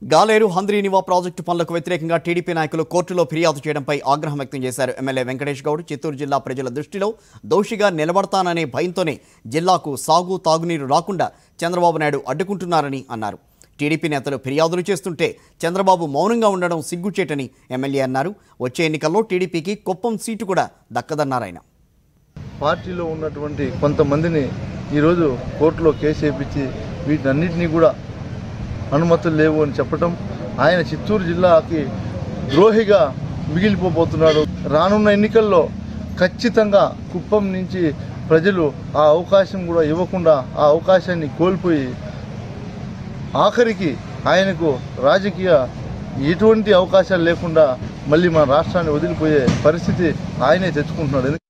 Galeru Handri-Neeva project పనులకు వ్యతిరేకంగా TDP నాయకులు కోర్టులో ఫిర్యాదు చేయడంపై ఆగ్రహం వ్యక్తం చేశారు. ఎమ్మెల్యే వెంకటేష్ గౌడ్ చిత్తూరు జిల్లా ప్రజల దృష్టిలో దోషిగా నిలబడతాననే భయంతోనే జిల్లాకు సాగు తాగునీరు రాకుండా చంద్రబాబు నాయుడు అడ్డుకుంటున్నారని అన్నారు. టీడీపీ నేతలు ఫిర్యాదులు చేస్తుంటే చంద్రబాబు మౌనంగా ఉండడం సిగ్గుచేటని ఎమ్మెల్యే అన్నారు. వచ్చే ఎన్నికల్లో టీడీపీకి కుప్పం సీటు కూడా దక్కదన్నారాయన. పార్టీలో ఉన్నటువంటి కొంతమందిని ఈరోజు కోర్టులో కేసు వేయించి వీటన్నిటినీ కూడా అనుమతులు లేవు అని చెప్పడం, ఆయన చిత్తూరు జిల్లాకి ద్రోహిగా మిగిలిపోతున్నాడు. రానున్న ఎన్నికల్లో ఖచ్చితంగా కుప్పం నుంచి ప్రజలు ఆ అవకాశం కూడా ఇవ్వకుండా ఆ అవకాశాన్ని కోల్పోయి ఆఖరికి ఆయనకు రాజకీయ ఎటువంటి అవకాశాలు లేకుండా మళ్ళీ మన రాష్ట్రాన్ని వదిలిపోయే పరిస్థితి ఆయనే తెచ్చుకుంటున్నాడు.